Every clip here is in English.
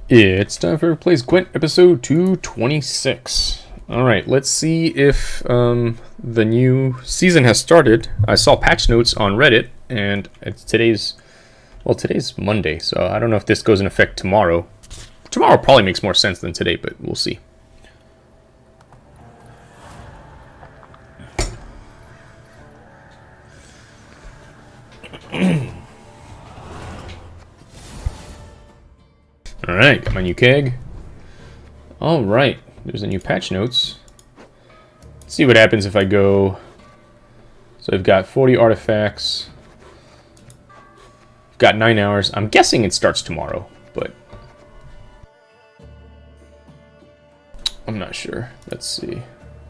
It's time for Plays Gwent episode 226. Alright, let's see if the new season has started. I saw patch notes on Reddit, and today's Monday, so I don't know if this goes in effect tomorrow. Tomorrow probably makes more sense than today, but we'll see. Alright, got my new keg. Alright, there's a new patch notes. Let's see what happens if I go... So I've got 40 artifacts. I've got 9 hours. I'm guessing it starts tomorrow, but... I'm not sure. Let's see.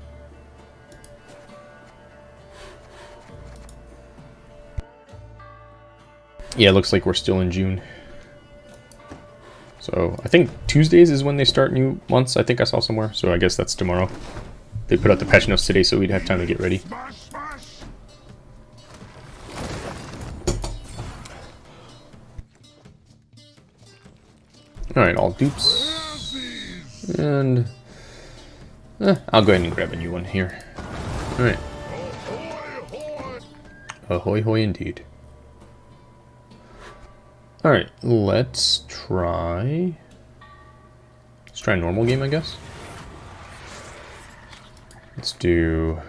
Yeah, it looks like we're still in June. So, I think Tuesdays is when they start new months, I think I saw somewhere. So I guess that's tomorrow. They put out the patch notes today so we'd have time to get ready. Alright, all dupes. And... I'll go ahead and grab a new one here. Alright. Ahoy hoy indeed. Alright, let's try a normal game, I guess. Let's do...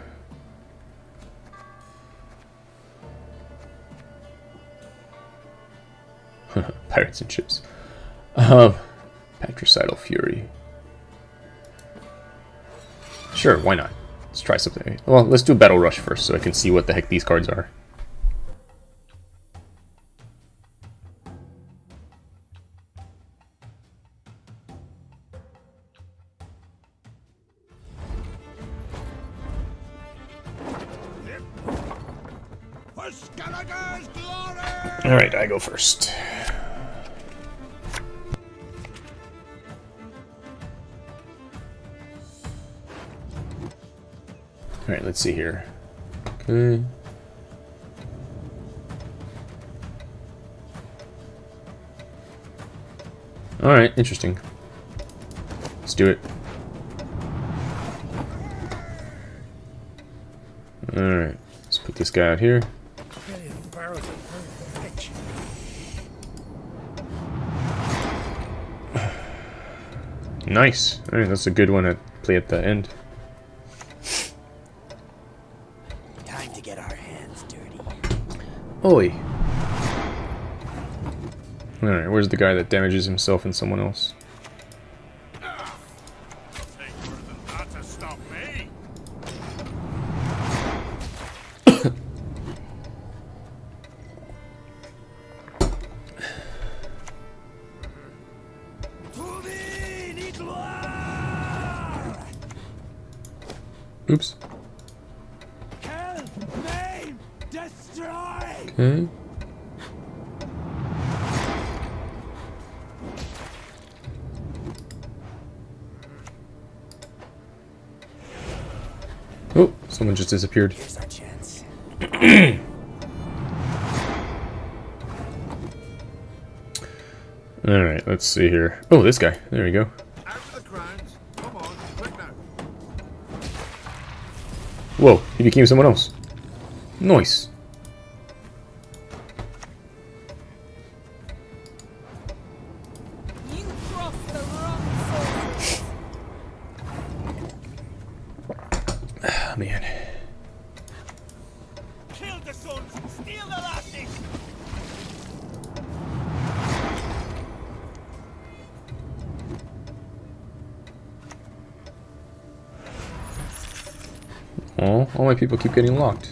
Pirates and Ships. Patricidal Fury. Sure, why not? Let's try something. Well, let's do Battle Rush first so I can see what the heck these cards are. Alright, I go first. Alright, let's see here. Okay. Alright, interesting. Let's do it. Alright, let's put this guy out here. Nice. Alright, that's a good one to play at the end. Time to get our hands dirty. Oi. Alright, where's the guy that damages himself and someone else? Oops. Kill, maim, destroy. Okay. Oh, someone just disappeared. Here's our chance. Alright, let's see here. Oh, this guy. There we go. Whoa, he became someone else. Nice. You crossed the wrong sources. Ah, man. Kill the sons, steal the lasses. Oh, all my people keep getting locked.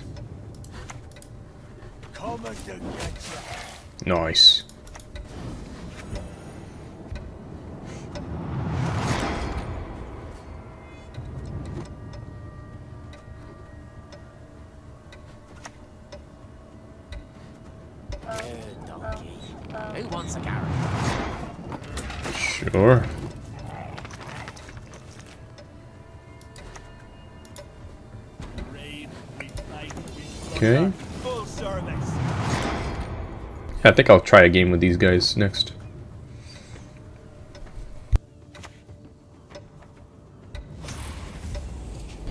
Come and get ya. Nice. Donkey. Who wants a carrot? Sure. Okay. Full service. I think I'll try a game with these guys next.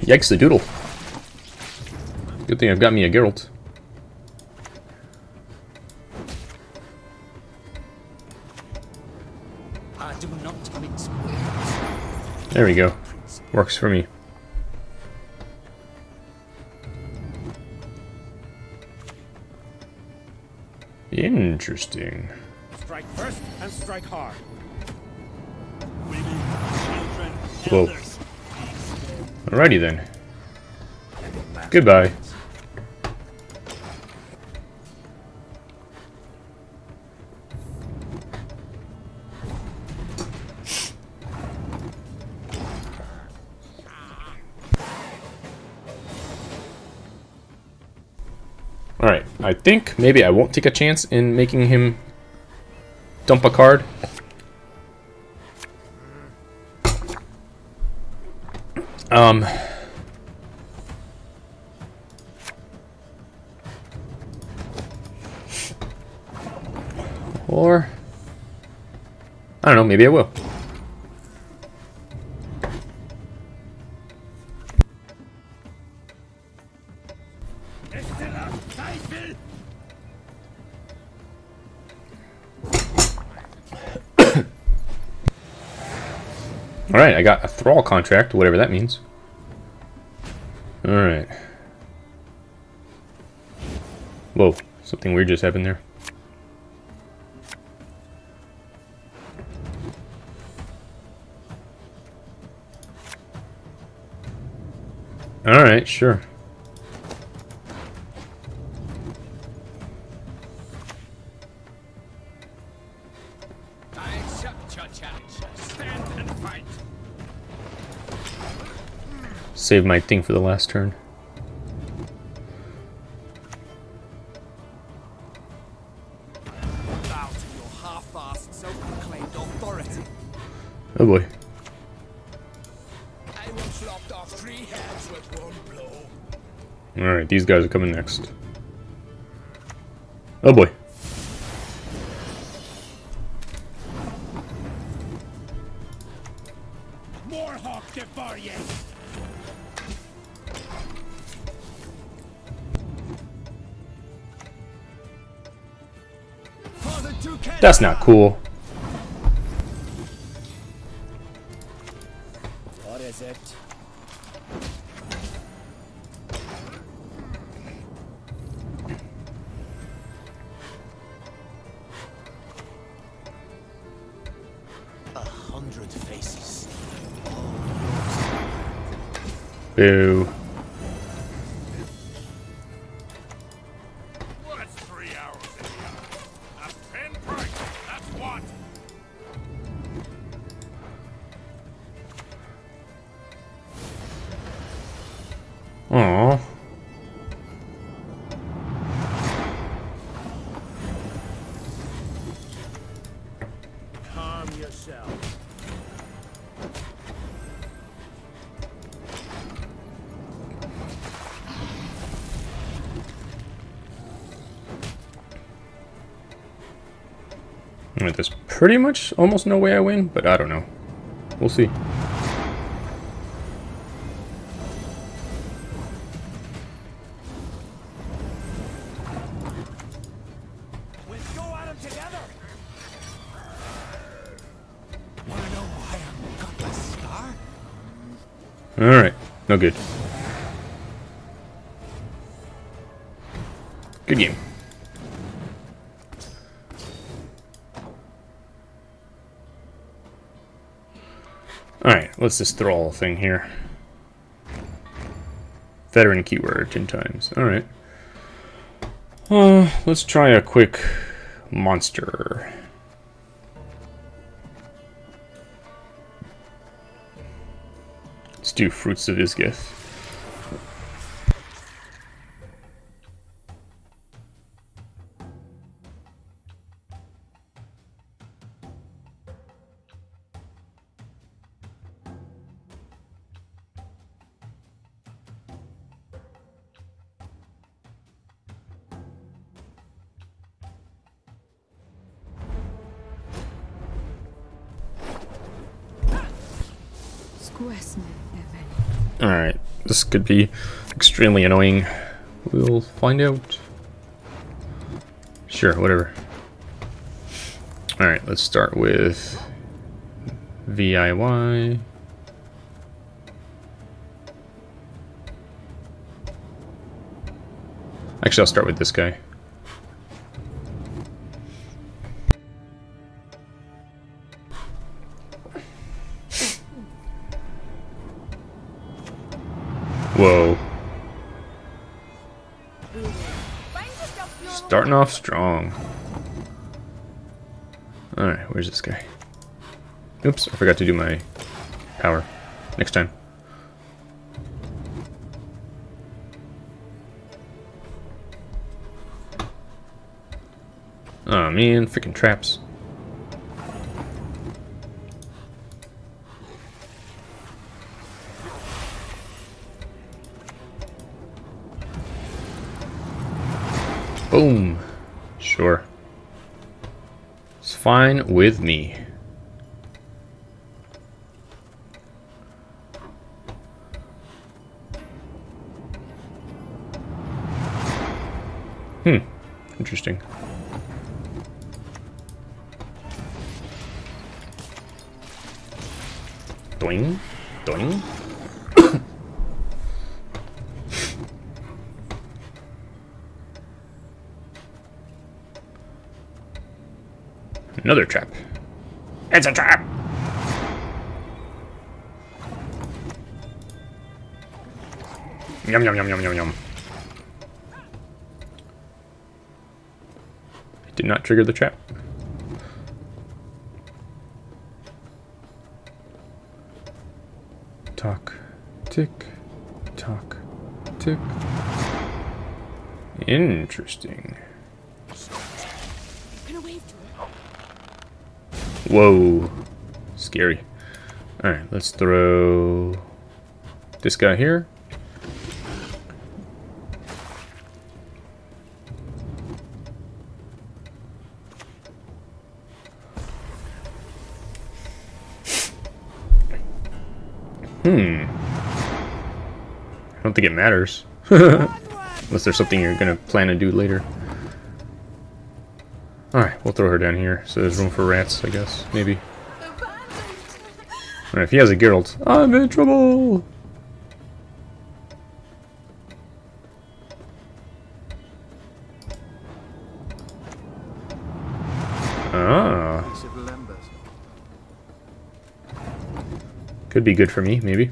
Yikes the doodle. Good thing I've got me a Geralt. I do not mince. There we go. Works for me. Interesting. Strike first and strike hard. Women, children, Whoa. elders. Alrighty then. Goodbye. Alright, I think maybe I won't take a chance in making him dump a card. Or I don't know, maybe I will. Alright, I got a thrall contract, whatever that means. Alright. Whoa, something weird just happened there. Alright, sure. Stand and fight. Save my thing for the last turn. Bow to your half-assed, self-proclaimed authority. Oh boy. I once lopped off 3 heads with one blow. Alright, these guys are coming next. Oh boy. More hawk devour ye. That's not cool. What is it? A 100 faces. Boo. What's 3 hours in the eye? A pinprick. That's what. Aww. Calm yourself. Alright, there's pretty much almost no way I win, but I don't know. We'll see. Let's go at him together. Wanna know why I got my scar? Alright, no good. Good game. Alright, what's this thrall thing here? Veteran keyword 10 times. Alright. Let's try a quick monster. Let's do Fruits of Isgith. Alright, This could be extremely annoying. We'll find out. Sure, whatever. Alright, let's start with VIY. Actually, I'll start with this guy. Whoa. Starting off strong. Alright, where's this guy? Oops, I forgot to do my power. Next time. Oh man, freaking traps. Boom. Sure. It's fine with me. Interesting. Doing, doing. Another trap. It's a trap! Yum, yum, yum, yum, yum, yum. It did not trigger the trap. Tock, tick, tock, tick. Interesting. Whoa. Scary. Alright, let's throw this guy here. I don't think it matters. Unless there's something you're gonna plan to do later. Alright, we'll throw her down here, so there's room for rats, I guess. Maybe. Alright, if he has a Geralt, I'm in trouble! Ah. Could be good for me, maybe.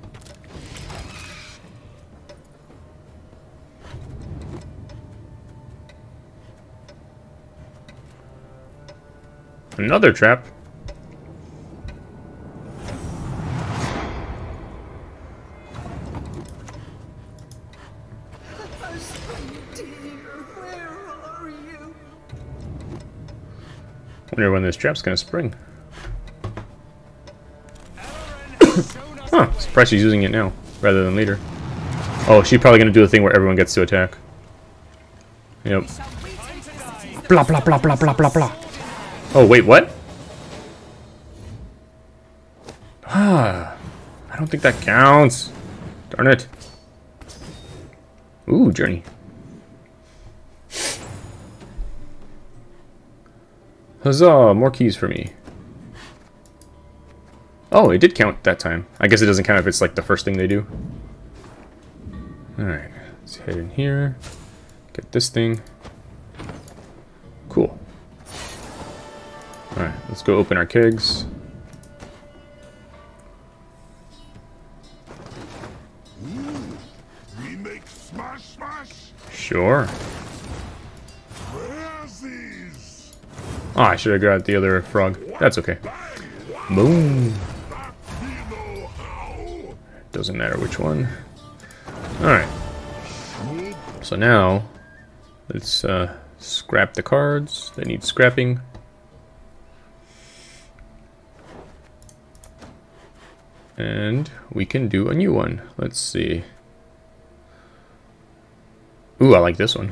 Another trap. Wonder when this trap's gonna spring. Huh, surprised she's using it now, rather than later. Oh, she's probably gonna do the thing where everyone gets to attack. Yep. Blah, blah, blah, blah, blah, blah, blah. Oh, wait, what? Ah, I don't think that counts. Darn it. Ooh, journey. Huzzah, more keys for me. Oh, it did count that time. I guess it doesn't count if it's like the first thing they do. Alright, let's head in here. Get this thing. Cool. Alright, let's go open our kegs. We make smash smash. Sure. Razzies. Oh, I should have grabbed the other frog. That's okay. Boom. Doesn't matter which one. Alright. So now, let's scrap the cards that need scrapping. And we can do a new one. Let's see. Ooh, I like this one.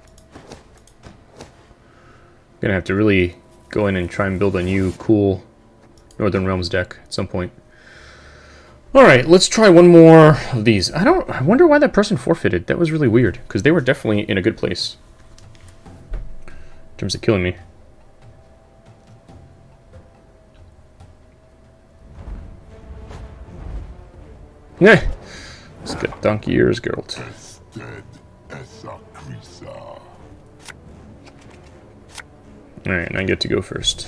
Gonna have to really go in and try and build a new cool Northern Realms deck at some point. Alright, let's try one more of these. I wonder why that person forfeited. That was really weird, because they were definitely in a good place. In terms of killing me. Nah. Let's get Donkey Ears Geralt. Alright, and I get to go first.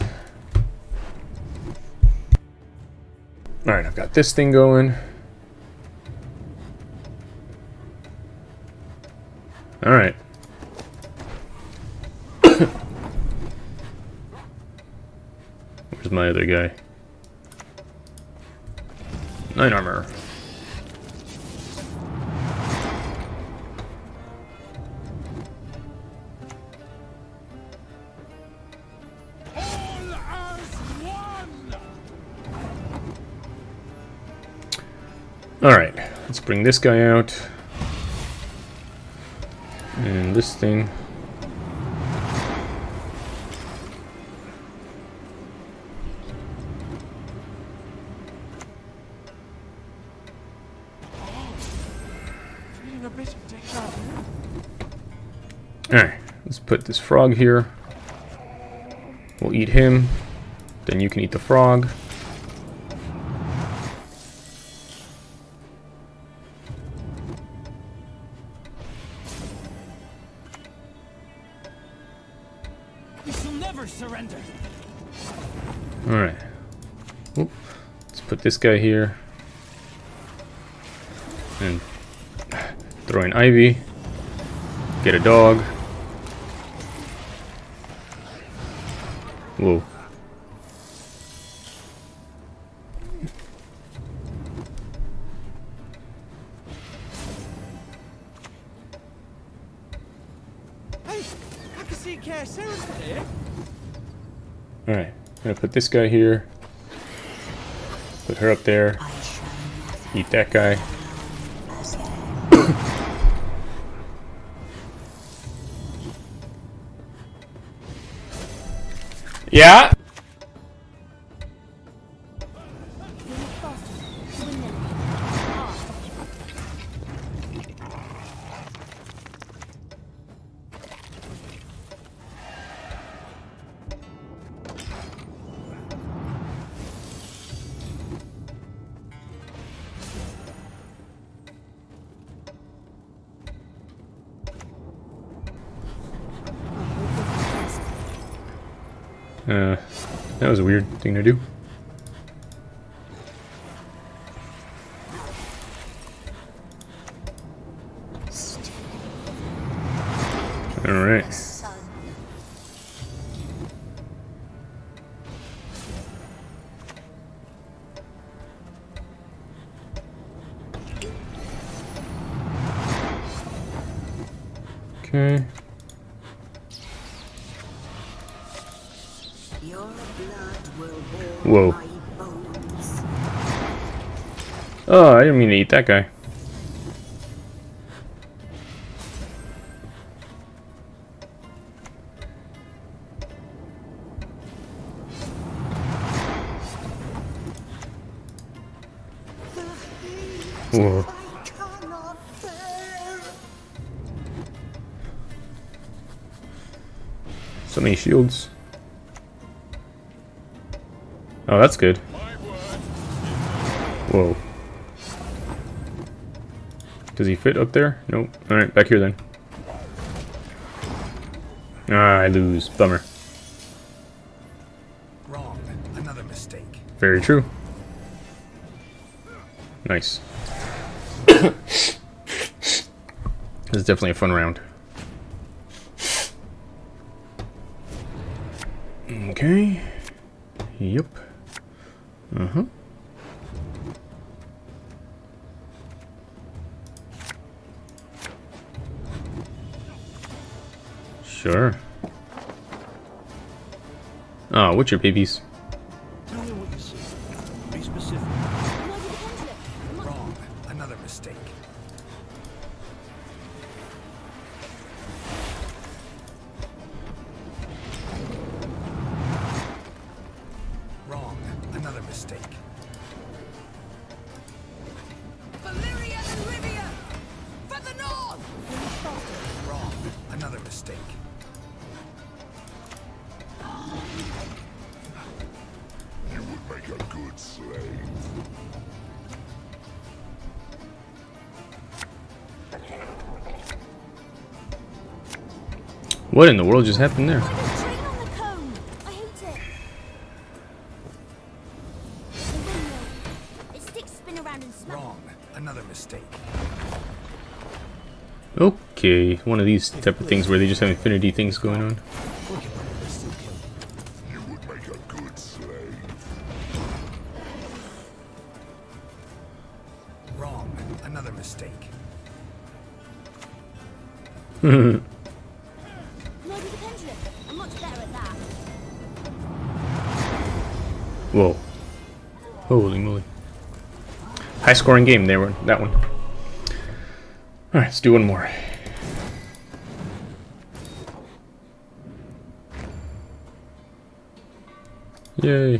Alright, I've got this thing going. Alright. Where's my other guy? 9 armor. Alright, let's bring this guy out. And this thing. Alright, let's put this frog here. We'll eat him. Then you can eat the frog. Surrender. Alright. Let's put this guy here. And throw in Ivy. Get a dog. Whoa. Hey, I can see Sarah's there. Alright, I'm gonna put this guy here. Put her up there. Eat that guy. Yeah? That was a weird thing to do. Alright. Okay. Whoa. Oh, I didn't mean to eat that guy. Whoa. So many shields. Oh, that's good. Whoa. Does he fit up there? Nope. Alright, back here then. Ah, I lose. Bummer. Wrong. Another mistake. Very true. Nice. This is definitely a fun round. Okay. Yep. Uh-huh. Sure. Oh, what's your babies? Tell me what you see. Be specific. Wrong. Another mistake. Wrong. Another mistake. mistake. You would make a good slave. What in the world just happened there? Look at the train on the cone. I hate it. The windmill. Its sticks spin around and smack. Wrong. Another mistake. Okay, one of these type of things where they just have infinity things going on. Look at what they still kill. You would make a good slave. Wrong. Another mistake. Maybe the pendulum. I'm much better at that. Whoa. Holy moly. High scoring game there, that one. Alright, let's do one more. Yay.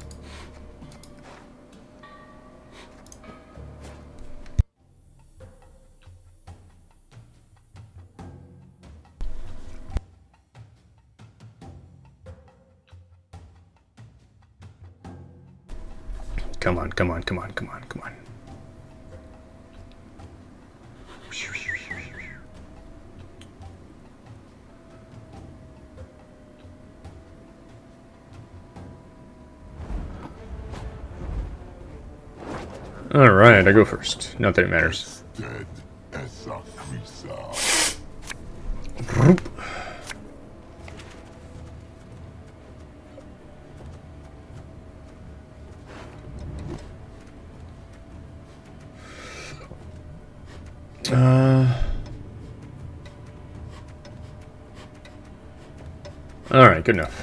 Come on, come on, come on, come on, come on. Alright, I go first. Not that it matters. Dead as a creaser. Alright, good enough.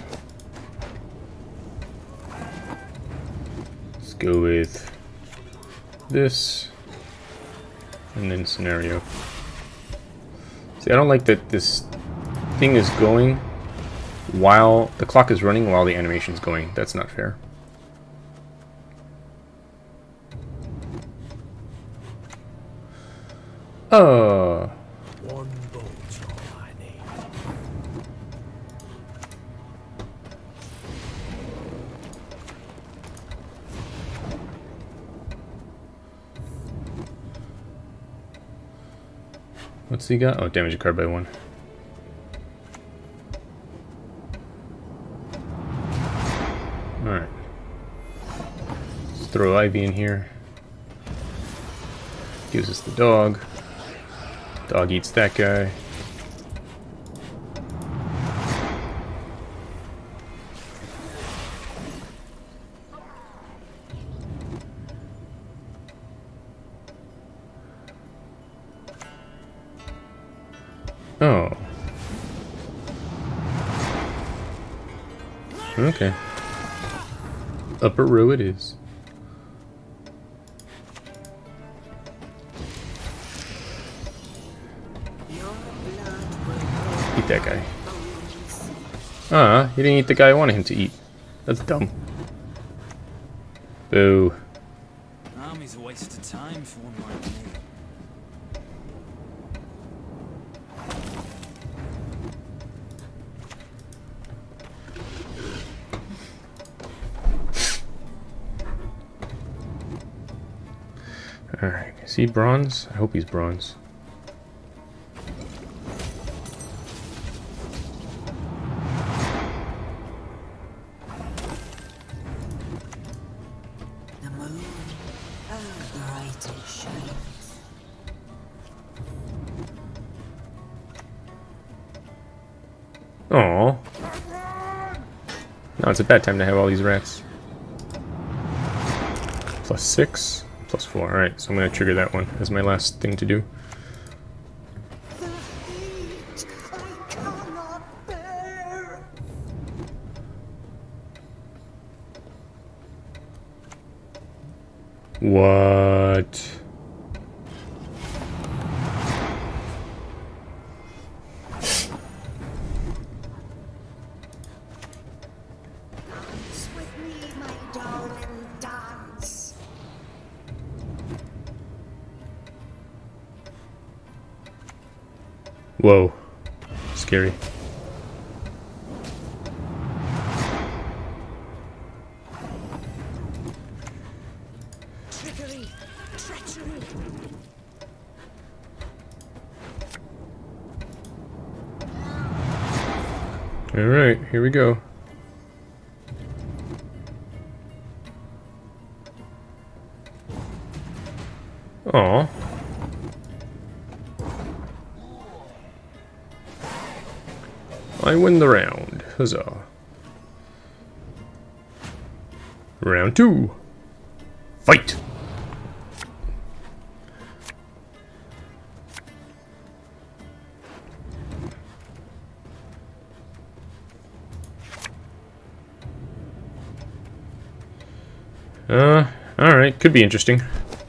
Let's go with this, and then scenario. See, I don't like that this thing is going while the clock is running while the animation's going. That's not fair. One bolt's all I need. What's he got? Oh, damage a card by 1. Alright. Let's throw Ivy in here. Gives us the dog. Dog eats that guy. Oh. Okay. Upper row it is. Eat that guy. He didn't eat the guy I wanted him to eat. That's dumb. Boo. Army's a waste of time for one like me. Alright, is he bronze? I hope he's bronze. The moon, how bright it shines. Aww. Now it's a bad time to have all these rats. +6, +4. Alright, so I'm going to trigger that one as my last thing to do. The heat I cannot bear. What? Dance with me, my darling, dance. Whoa. This scary. Trickery! Treachery! Alright, here we go. Aw. I win the round. Huzzah. Round 2. Fight! Alright, could be interesting.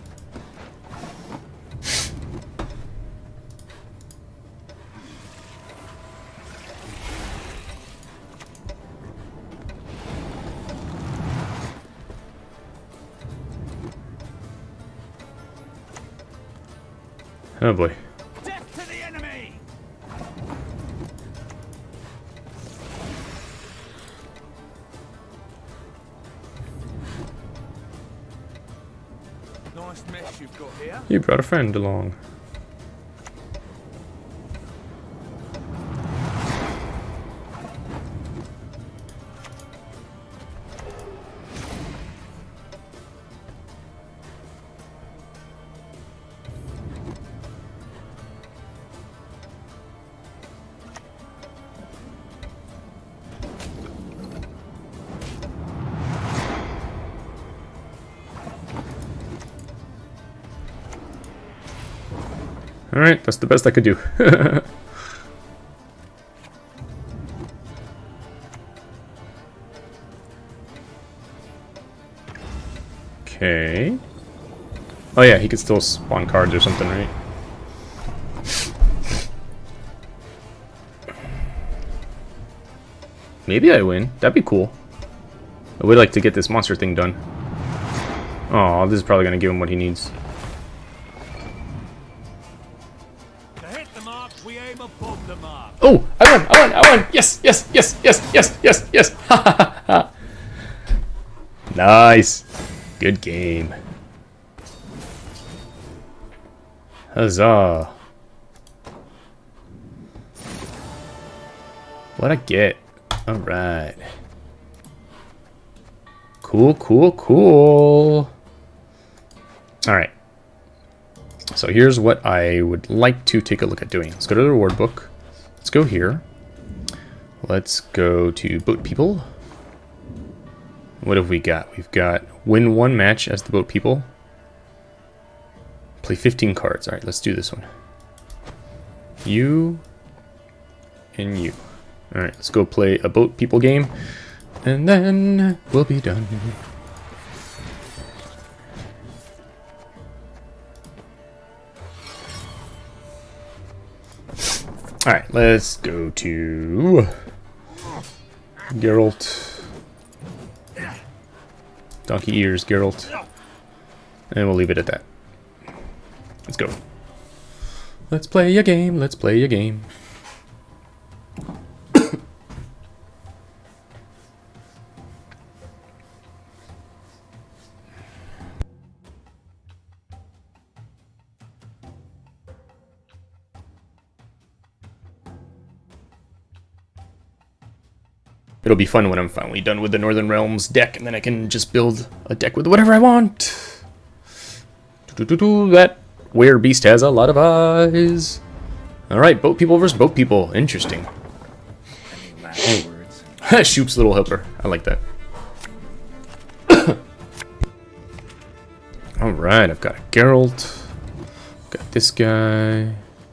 Oh boy. Death to the enemy! Nice mess you've got here. You brought a friend along. Alright, that's the best I could do. Okay. Oh yeah, he could still spawn cards or something, right? Maybe I win. That'd be cool. I would like to get this monster thing done. Oh, this is probably gonna give him what he needs. To hit the mark, we aim above the mark. Oh, I won! Yes! Ha ha ha! Nice. Good game. Huzzah. What'd I get? Alright. Cool. Alright. So here's what I would like to take a look at doing. Let's go to the reward book. Let's go here. Let's go to boat people. What have we got? We've got win 1 match as the boat people. Play 15 cards. Alright, let's do this one. You and you. Alright, let's go play a boat people game. And then we'll be done. Alright, let's go to Geralt. Donkey ears, Geralt. And we'll leave it at that. Let's go. Let's play a game, let's play a game. It'll be fun when I'm finally done with the Northern Realms deck, and then I can just build a deck with whatever I want. That Werebeast has a lot of eyes. Alright, boat people versus boat people. Interesting. Shoop's little helper. I like that. Alright, I've got a Geralt. Got this guy.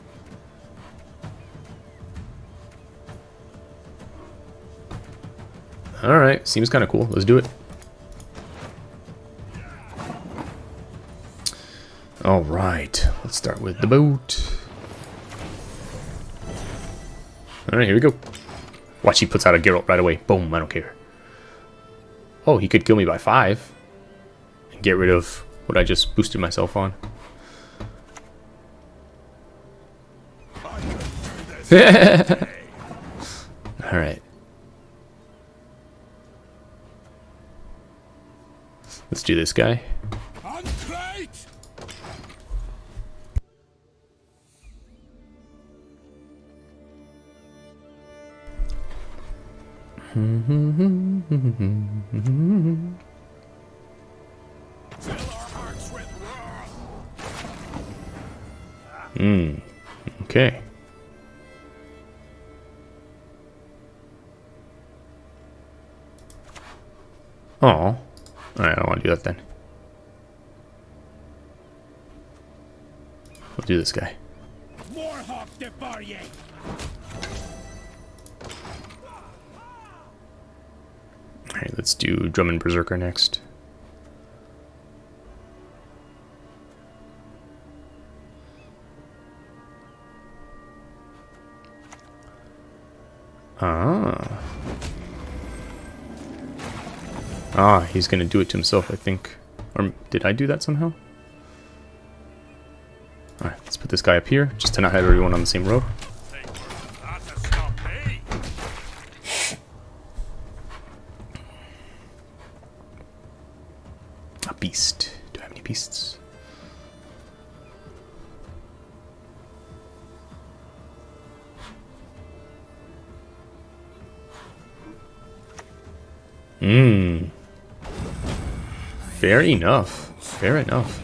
Alright, seems kind of cool. Let's do it. Alright, let's start with the boat. Alright, here we go. Watch, he puts out a Geralt right away. Boom, I don't care. Oh, he could kill me by 5. And get rid of what I just boosted myself on. All right. Let's do this guy. On crate! Fill our hearts with wrath. Okay. Oh. Alright, I don't want to do that then. We'll do this guy. Warhawk de Barrier. Alright, let's do Drummond Berserker next. He's gonna do it to himself, I think. Or did I do that somehow? Alright, let's put this guy up here, just to not have everyone on the same row. Think we're not to stop me. A beast. Do I have any beasts? Fair enough. Fair enough.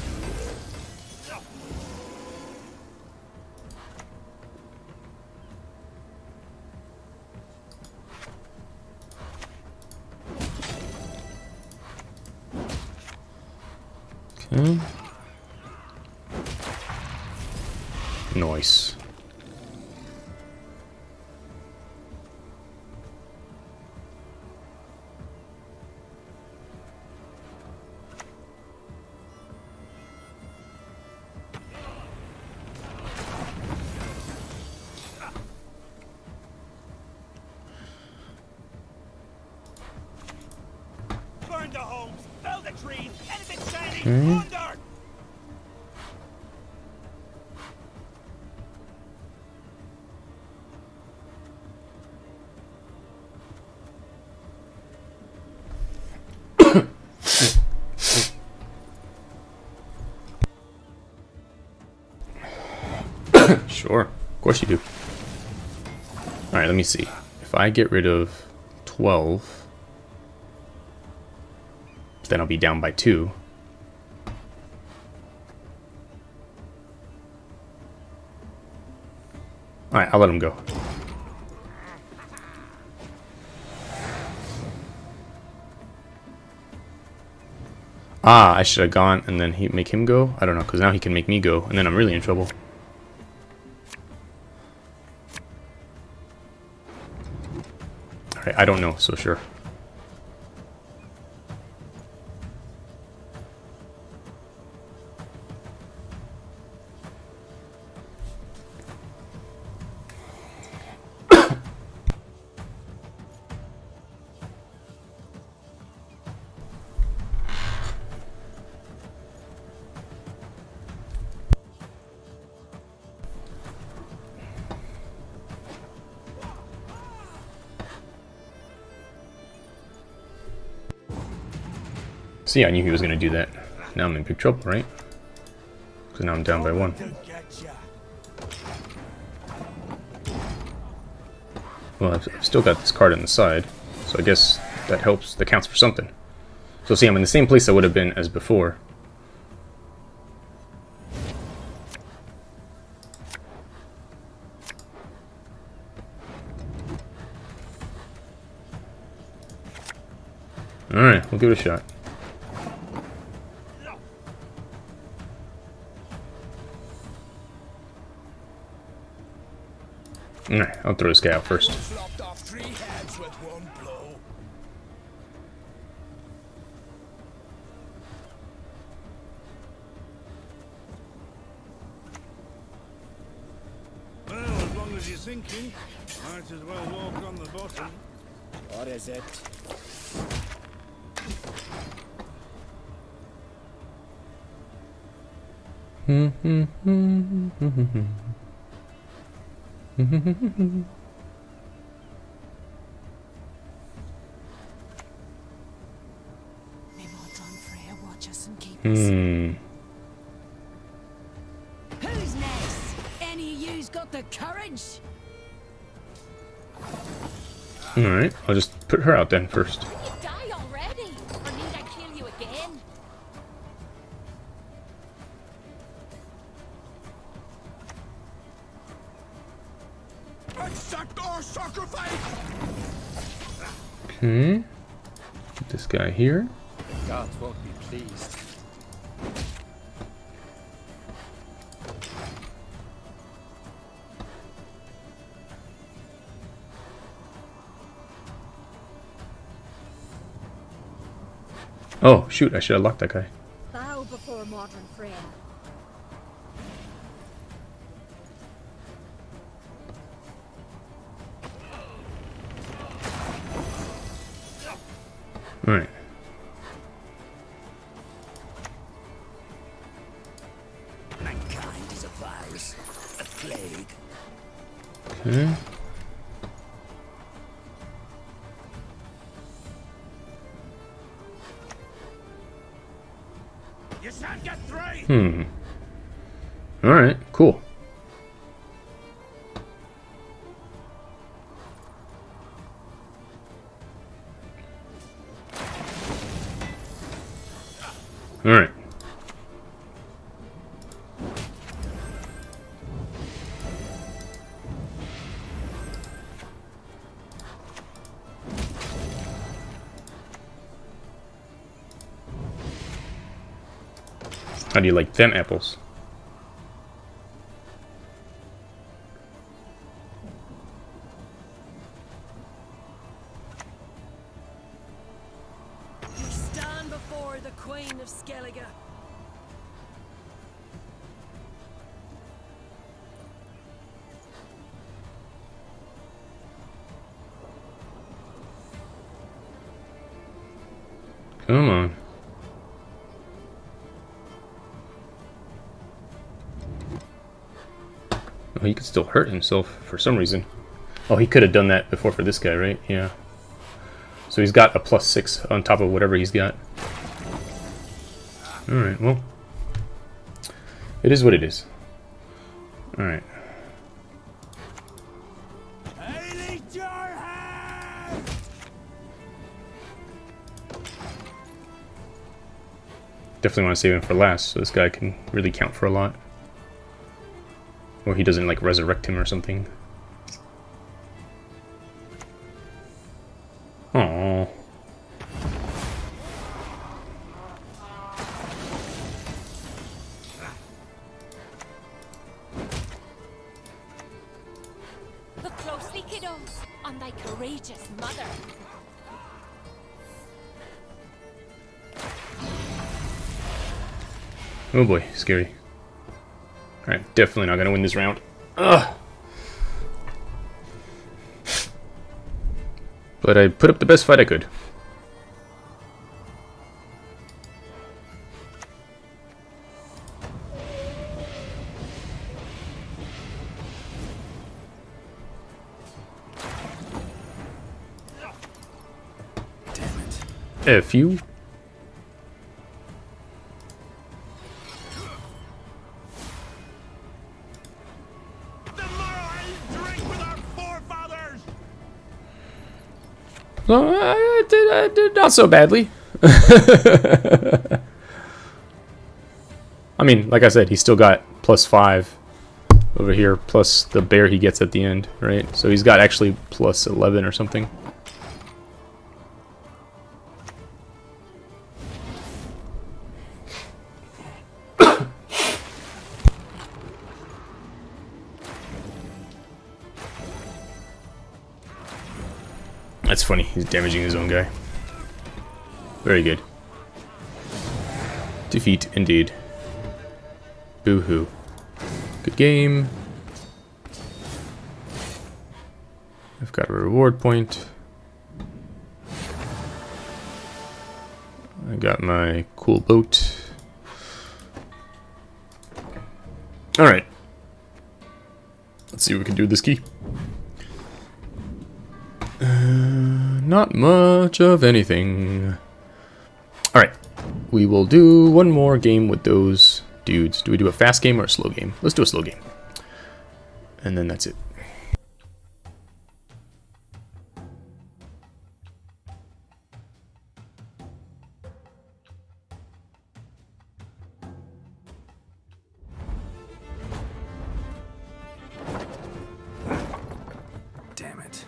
Okay. Nice. Burn the homes, fell the trees, anything shiny, under! Sure. Of course you do. Alright, let me see. If I get rid of 12, then I'll be down by 2. Alright, I'll let him go. I should have gone and then make him go? I don't know, because now he can make me go, and then I'm really in trouble. Alright, I don't know, so sure. See, I knew he was going to do that. Now I'm in big trouble, right? Because now I'm down by 1. Well, I've still got this card on the side, so I guess that helps. That counts for something. So see, I'm in the same place I would have been as before. Alright, we'll give it a shot. Alright, I'll throw this guy out first. Lopped off 3 heads with 1 blow. Well, as long as you're sinking, might as well walk on the bottom. What is it? catch us and keep us. Hmm. Who's next? Any of you's got the courage? Alright, I'll just put her out then first. You die already, or need I kill you again? Accept our sacrifice! Okay. Put this guy here. God won't be pleased. Oh, shoot, I should have locked that guy. Bow before modern friend. Alright. Mankind is a virus, a plague. Okay. You shan't get three! Hmm. Alright, cool. Alright. How do you like them apples? We stand before the Queen of Skellige. Come on. Oh, he could still hurt himself for some reason. Oh, he could have done that before for this guy, right? Yeah. So he's got a +6 on top of whatever he's got. Alright, well. It is what it is. Alright. I need your hand! Definitely want to save him for last, so this guy can really count for a lot. Or he doesn't, like, resurrect him or something. Aww. Look closely, kiddos, on thy courageous mother. Oh boy, scary. Alright, definitely not gonna win this round. Ugh. But I put up the best fight I could. Damn it. F you. The Morrowind drink with our forefathers! I did not so badly. I mean, like I said, he's still got +5 over here, plus the bear he gets at the end, right? So he's got actually +11 or something. That's funny, he's damaging his own guy. Very good. Defeat, indeed. Boo-hoo. Good game. I've got a reward point. I got my cool boat. Alright. Let's see what we can do with this key. Not much of anything. Alright. we will do one more game with those dudes. Do we do a fast game or a slow game? Let's do a slow game. And then that's it. Damn it.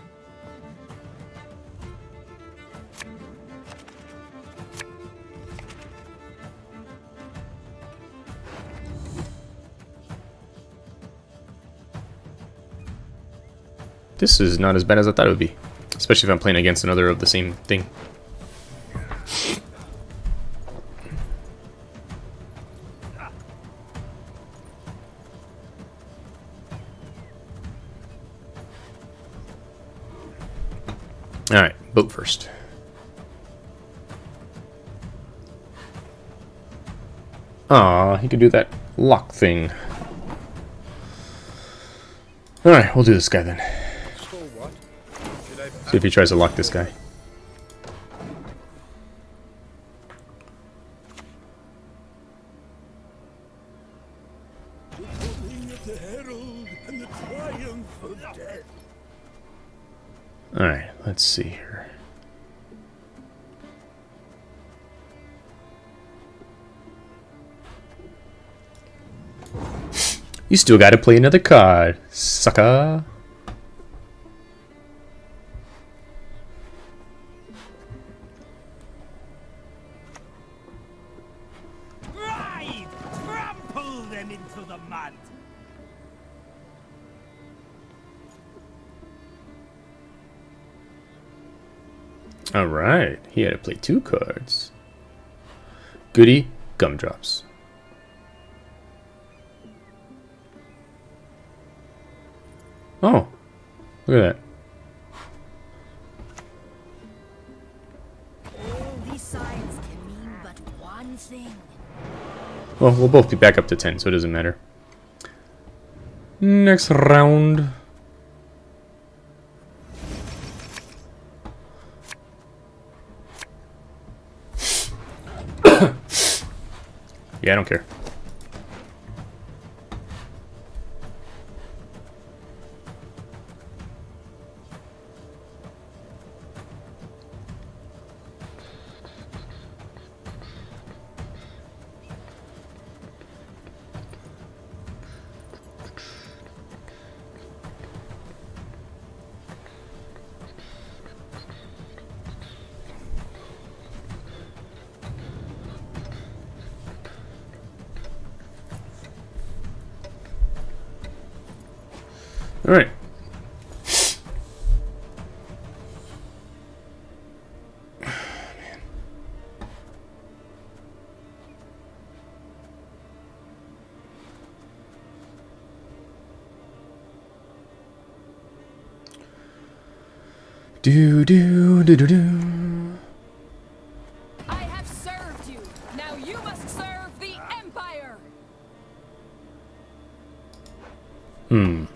This is not as bad as I thought it would be. Especially if I'm playing against another of the same thing. Alright, boat first. Aw, he could do that lock thing. Alright, we'll do this guy then. So what? Should I See if he tries to lock this guy. Coming of the herald and the triumph of death. Alright, let's see here. You still gotta play another card, sucker. Ride! Trample them into the mud! Alright, he had to play 2 cards. Goody Gumdrops. Oh, look at that. All these signs can mean but one thing. Well, we'll both be back up to 10, so it doesn't matter. Next round. Yeah, I don't care. All right. Do do do do do. I have served you. Now you must serve the Empire. Hmm.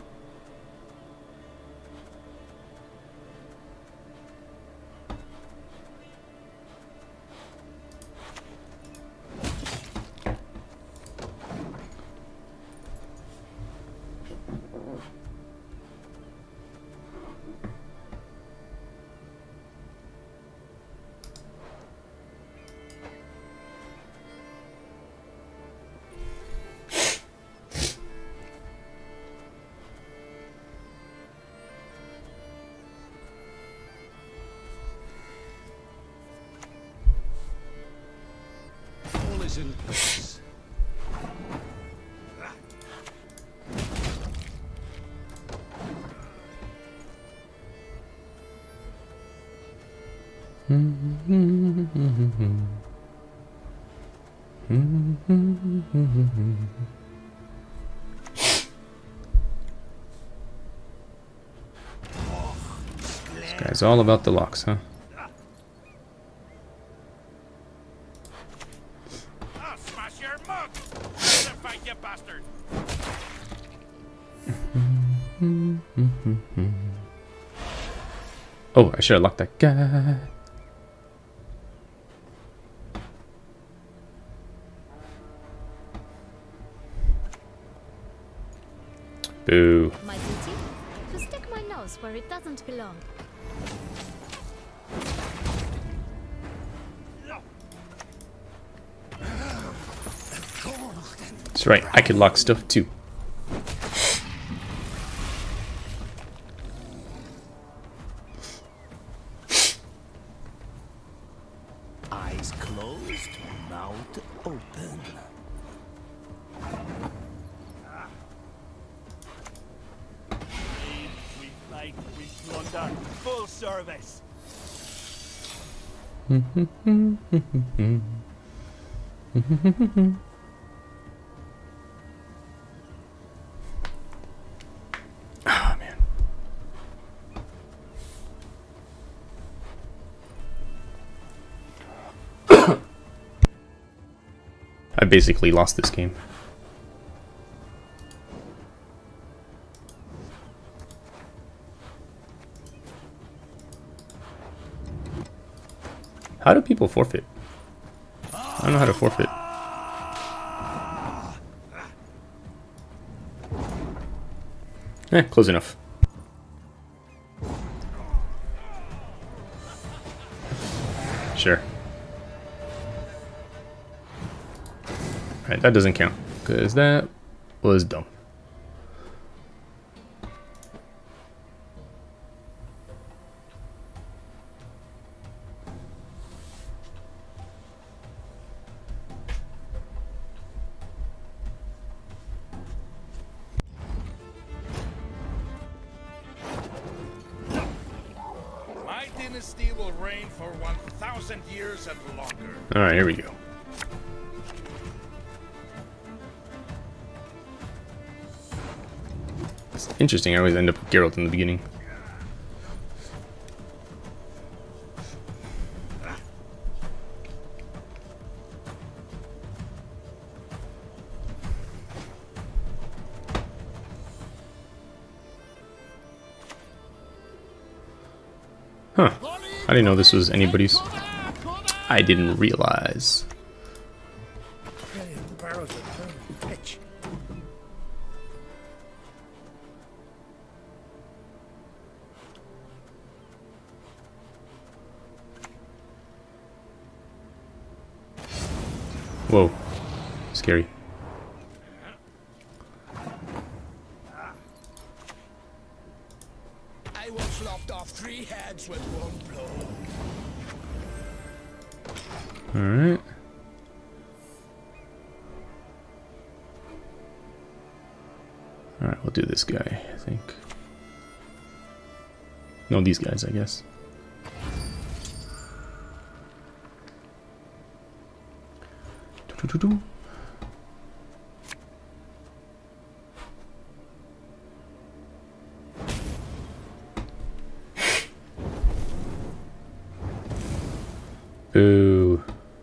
all is in place? This guy's all about the locks, huh? I'll smash your mug! Fight, you bastard! Oh, I should have locked that guy. Boo. My duty? To stick my nose where it doesn't belong. That's right, I could lock stuff too. Eyes closed, mouth open. We fight, we plunder, full service. Oh man. I basically lost this game. How do people forfeit? I don't know how to forfeit. Close enough. Sure. Alright, that doesn't count, because that was dumb. My dynasty will reign for 1,000 years and longer. Alright, here we go. It's interesting, I always end up with Geralt in the beginning. Huh. I didn't know this was anybody's. I didn't realize. The barrels are turning pitch. Whoa. Scary. I once lopped off 3 heads with 1 blow. Alright. Alright, we'll do this guy, I think. No, these guys, I guess. Do-do-do-do. Boo.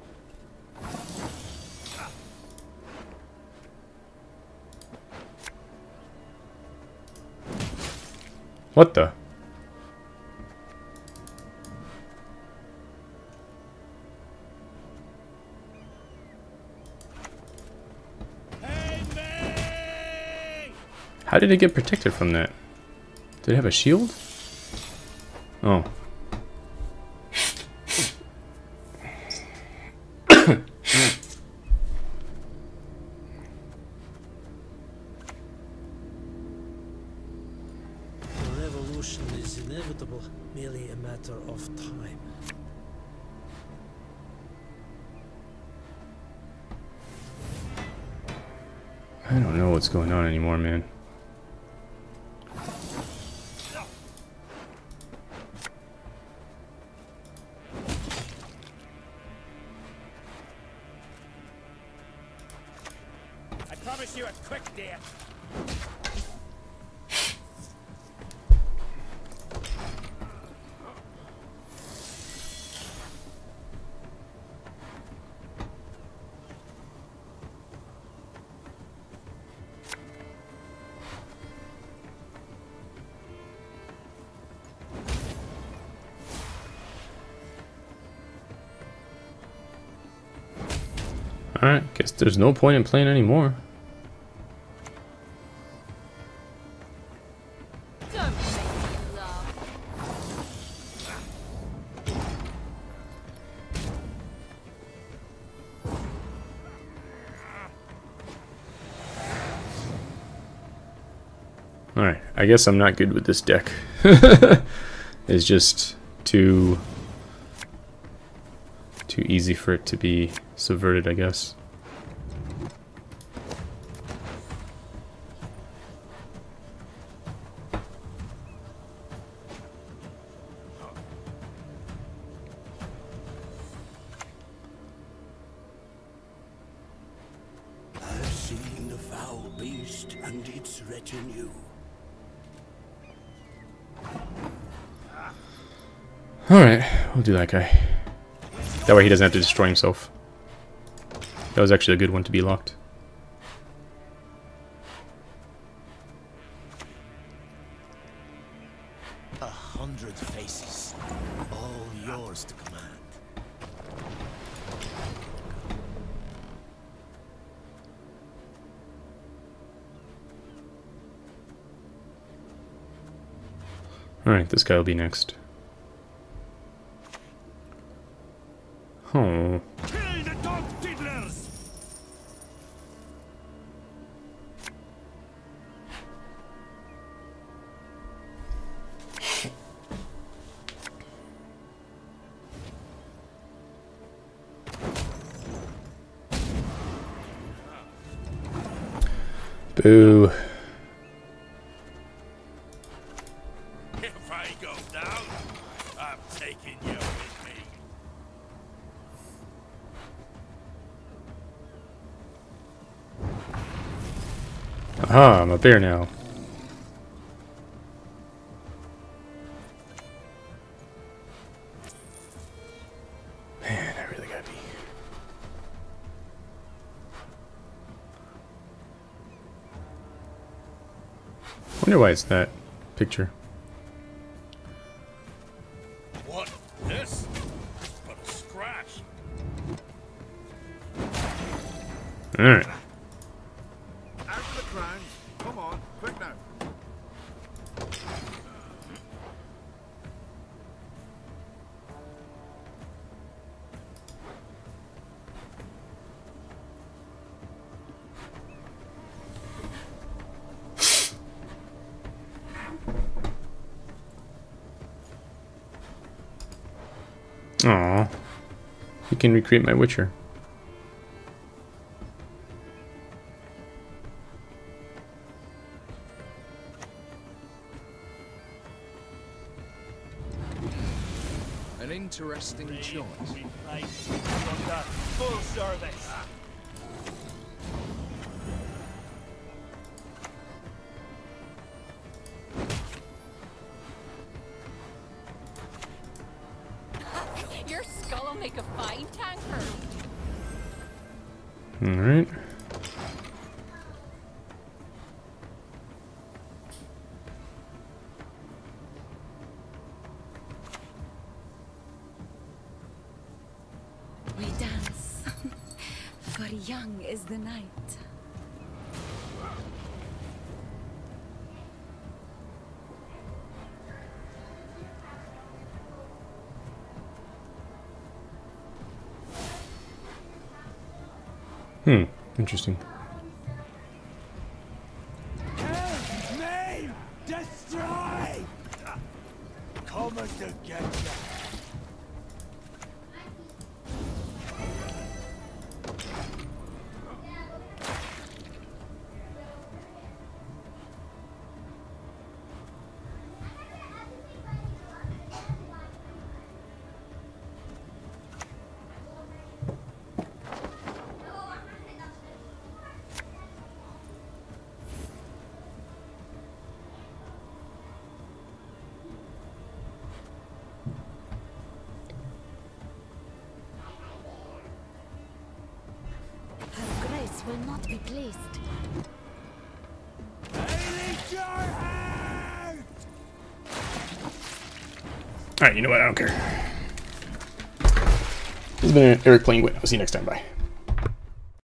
What the? How did it get protected from that? Did it have a shield? Oh. The revolution is inevitable, merely a matter of time. I don't know what's going on anymore, man. I promise you a quick death. Alright, guess there's no point in playing anymore. Alright, I guess I'm not good with this deck. It's just too easy for it to be subverted, I guess. I've seen the foul beast and its retinue. Alright, we'll do that guy. That way he doesn't have to destroy himself. That was actually a good one to be locked. A 100 faces, all yours to command. Alright, this guy will be next. Oh. Kill the dog diddlers! Boo. If I go down, I'm taking you with me. Aha, I'm up there now. Man, I really gotta be. Wonder why it's that picture. What? This? But a scratch. Alright. After the crimes. Come on, quick now. Aw. You can recreate my Witcher. An interesting choice. Full service. Your skull will make a fine tanker. Alright. We dance, for young is the night. Interesting. Name! Destroy! Coming to get ya. Her grace will not be pleased. Alright, you know what? I don't care. This has been Eric playing Gwent. I'll see you next time. Bye.